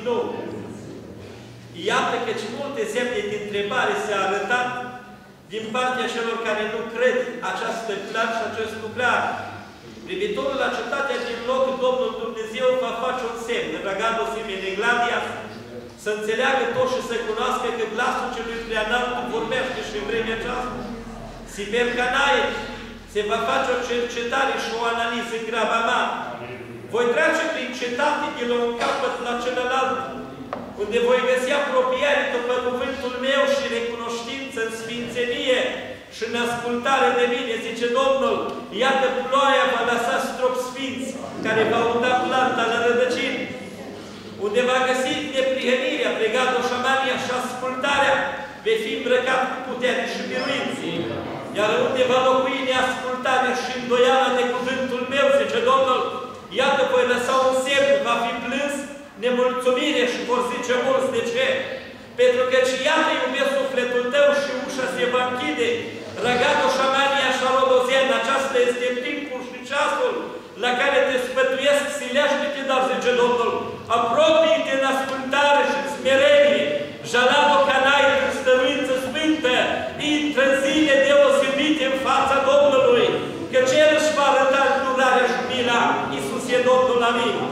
nou. Iată că și multe semne de întrebare s-a arătat din partea celor care nu cred această clar și acest lucrar. Privitorul la cetatea din loc, Domnul Dumnezeu va face un semn, ragado simene gladia, să înțeleagă tot și să cunoască că glasul celui preanalt vorbește și în vremea aceasta. Siper Canaie, se va face o cercetare și o analiză gravamă. Voi trece prin cetate de la un capăt la celălalt, unde voi găsi apropiare după cuvântul meu și recunoștință în sfințenie și în ascultare de mine, zice Domnul. Iată, ploaia va lăsa strop sfinți, care va uda planta la rădăcini, unde va găsi neprihănirea, pregatul șamania și ascultarea, vei fi îmbrăcat cu putere și biruință. Iar unde va locui neascultarea și îndoiala de cuvântul meu, zice Domnul, iată, voi lăsa un semn, va fi plâns, nemulțumire și vor zice mulți de ce? Pentru că și iată, iubesc sufletul tău și ușa se va închide. Ragatul șamania și rodozien, aceasta este timpul și ceasul la care te sfătuiesc, silește-te, dar zice Domnul, apropie-te în ascultare și în smerenie. Jalado Canaie, în stăruință sfântă, intră în zile deosebite în fața Domnului, că El își va arăta îndurarea și mila. Iisus e Domnul, amin.